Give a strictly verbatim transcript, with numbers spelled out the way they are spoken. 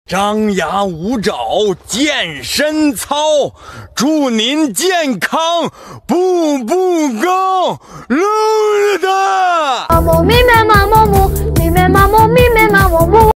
张牙舞爪健身操，祝您健康步步高，噜噜的。 某妹妹。